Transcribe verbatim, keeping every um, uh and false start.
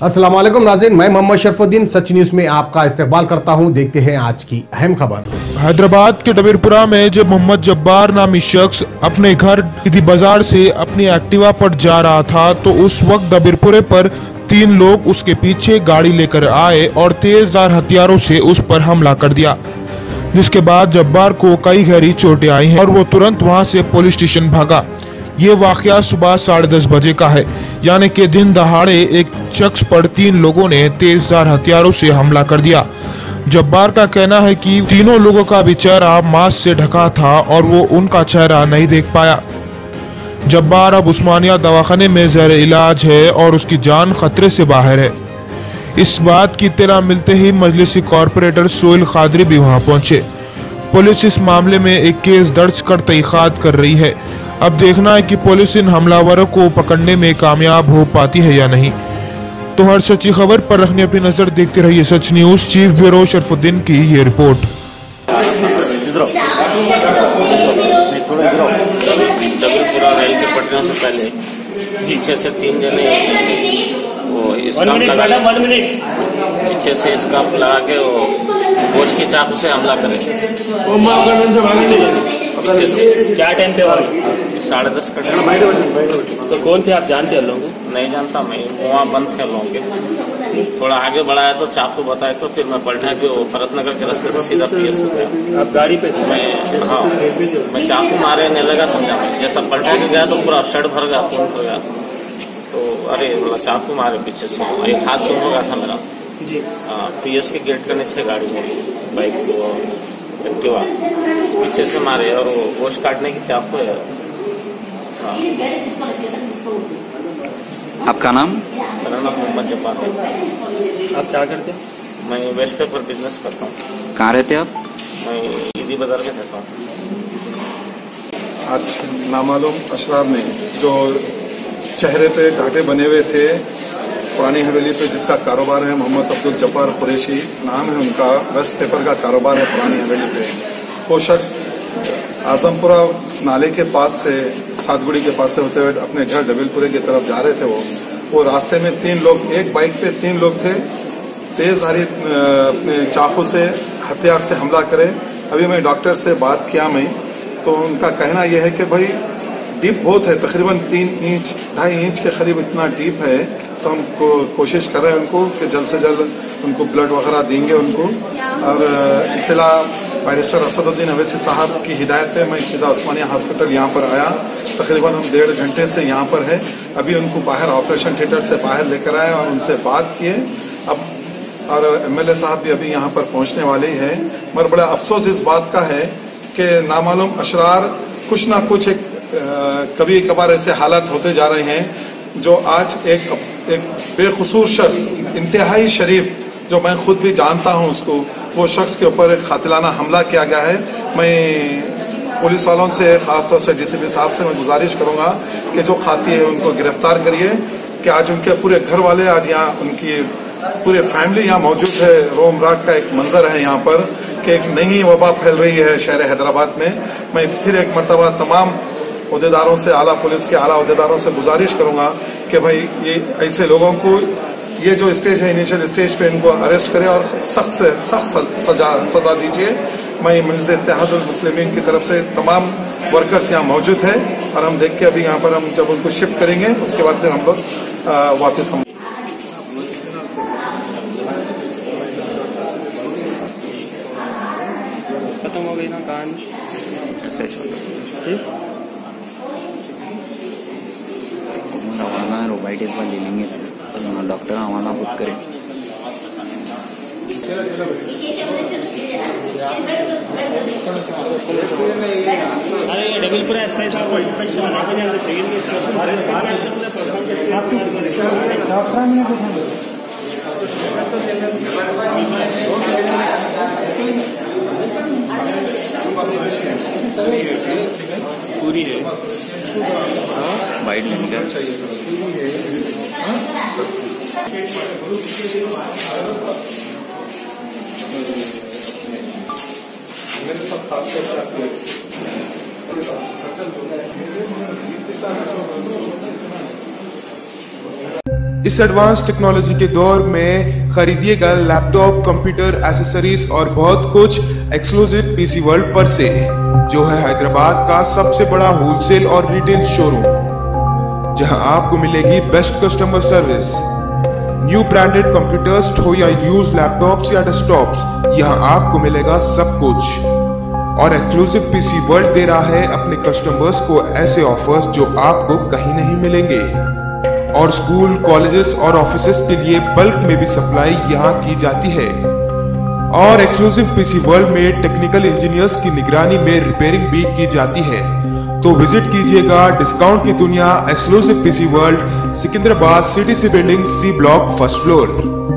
अस्सलाम वालेकुम नाज़रीन, मैं मोहम्मद शरफुद्दीन सच न्यूज में आपका इस्तकबाल करता हूं। देखते हैं आज की अहम खबर। हैदराबाद के डबीरपुरा में जब मोहम्मद जब्बार नामी शख्स अपने घर सीधी बाजार से अपनी एक्टिवा पर जा रहा था तो उस वक्त डबीरपुरे पर तीन लोग उसके पीछे गाड़ी लेकर आए और तेजधार हथियारों से उस पर हमला कर दिया, जिसके बाद जब्बार को कई गहरी चोटें आई हैं और वो तुरंत वहां से पुलिस स्टेशन भागा। ये वाकया सुबह साढ़े दस बजे का है, यानी कि दिन दहाड़े एक शख्स पर तीन लोगों ने तेजधार हथियारों से हमला कर दिया। जब्बार का कहना है कि तीनों लोगों का भी चेहरा मास्क से ढका था और वो उनका चेहरा नहीं देख पाया। जब्बार अब उस्मानिया दवाखाने में ज़ेर इलाज है और उसकी जान खतरे से बाहर है। इस बात की इत्तला मिलते ही मजलिसी कॉरपोरेटर सोहेल कादरी भी वहां पहुंचे। पुलिस इस मामले में एक केस दर्ज कर तहकीकात कर रही है। अब देखना है कि पुलिस इन हमलावरों को पकड़ने में कामयाब हो पाती है या नहीं। तो हर सच्ची खबर पर रखने अपनी नजर देखते रहिए Sach news. Chief bureau Sharfuddin की ये रिपोर्ट। डबीरपुरा रेल के पटना से पहले पीछे से तीन जने वो स्कार्फ लगा पीछे से स्कार्फ लगा के वो गोश्त की चाकू से हमला करे। पीछे से क्या टाइम पे हुआ? साढ़े दस का टाइम। तो कौन थे, आप जानते हैं लोग? नहीं जानता मैं, वहाँ बंद थे लोगों के। थोड़ा आगे बढ़ाया तो चाकू बताए तो फिर मैं पलटा के वो भरतनगर के रास्ते से सीधा पीएस को गया। आप गाड़ी पे थे? मैं हाँ मैं चाकू मारे नहीं लगा, समझा मैं जैसा पलटा के गया तो पूरा शर्ट भर गया, खून भर गया। तो अरे बोला चाकू मारे पीछे से, एक हाथ से हो गया था मेरा। हाँ पीएस के गेट के नीचे गाड़ी मेरी बाइक को एक्टिवा पीछे से मारे और वो गोश्त काटने की चाकू है। हाँ। आपका नाम? मेरा नाम मोहम्मद जब्बार है। आप क्या करते हैं? मैं वेस्ट पेपर बिजनेस करता हूँ। कहाँ रहते आप? मैं ईदी बाजार में रहता हूँ। आज नामालूम अशरार ने जो चेहरे पे घाटे बने हुए थे पुरानी हवेली पे, जिसका कारोबार है मोहम्मद अब्दुल जब्बार कुरैशी नाम है उनका, वेस्ट पेपर का कारोबार है पुरानी हवेली पे। वो शख्स आजमपुरा नाले के पास से सातगुड़ी के पास से होते हुए अपने घर डबीरपुरे की तरफ जा रहे थे। वो वो रास्ते में तीन लोग, एक बाइक पे तीन लोग थे, तेजधारी अपने चाकू से हथियार से हमला करे। अभी मैं डॉक्टर से बात किया मैं, तो उनका कहना यह है कि भाई डीप बहुत है, तकरीबन तीन इंच ढाई इंच के करीब इतना डीप है। तो हम को, कोशिश कर रहे हैं उनको कि जल्द से जल्द उनको ब्लड वगैरह देंगे उनको। और इत्तला बैरिस्टर असदुद्दीन अवैसी साहब की हिदायत पे मैं सीधा उस्मानिया हॉस्पिटल यहाँ पर आया। तकरीबन हम डेढ़ घंटे से यहाँ पर है। अभी उनको बाहर ऑपरेशन थिएटर से बाहर लेकर आए और उनसे बात किए। अब और एमएलए साहब भी अभी यहाँ पर पहुँचने वाले ही है। मगर बड़ा अफसोस इस बात का है कि नामालूम अशरार कुछ ना कुछ एक कभी कभार ऐसे हालात होते जा रहे हैं जो आज एक एक बेकसूर शख्स, इंतहाई शरीफ, जो मैं खुद भी जानता हूं उसको, वो शख्स के ऊपर एक कातिलाना हमला किया गया है। मैं पुलिस वालों से, खासतौर से डीसीपी साहब से मैं गुजारिश करूंगा कि जो खाती है उनको गिरफ्तार करिए। कि आज उनके पूरे घर वाले, आज यहाँ उनकी पूरे फैमिली यहाँ मौजूद है। रोम रात का एक मंजर है यहाँ पर कि एक नई वबा फैल रही है शहर हैदराबाद में। मैं फिर एक मरतबा तमाम उहदेदारों से, आला पुलिस के आला उहदेदारों से गुजारिश करूंगा कि भाई ये ऐसे लोगों को, ये जो स्टेज है इनिशियल स्टेज पे, इनको अरेस्ट करें और सख्त से सख्त सजा सजा दीजिए। मैं मजलिस इत्तेहादुल मुस्लिमीन की तरफ से तमाम वर्कर्स यहाँ मौजूद है और हम देख के अभी यहाँ पर हम जब उनको शिफ्ट करेंगे उसके बाद फिर हम लोग वापस हम खत्म हो गई ना कहानी। रवाना रोबाइटिक पर ले लेंगे तो डॉक्टर हमारा बुक करें। अरे डबीरपुरा ऐसा था इन्फेक्शन पूरी है वाइट लेने का मेरे सब खास कर इस एडवांस टेक्नोलॉजी के दौर में खरीदिएगा लैपटॉप, कंप्यूटर, एसेसरीज और बहुत कुछ एक्सक्लूसिव पीसी वर्ल्ड पर से, जो है हैदराबाद का सबसे बड़ा होलसेल और रिटेल शोरूम, जहां आपको मिलेगी best customer service. New branded computers हो या यूज लैपटॉप्स या डेस्कटॉप्स, यहां आपको मिलेगा सब कुछ। और एक्सक्लूसिव पीसी वर्ल्ड दे रहा है अपने कस्टमर्स को ऐसे ऑफर्स जो आपको कहीं नहीं मिलेंगे। और स्कूल, कॉलेजेस और ऑफिसेस के लिए बल्क में भी सप्लाई यहां की जाती है। और एक्सक्लूसिव पीसी वर्ल्ड में टेक्निकल इंजीनियर्स की निगरानी में रिपेयरिंग भी की जाती है। तो विजिट कीजिएगा डिस्काउंट की दुनिया exclusive PC world, Secunderabad, city C building, C block, first floor.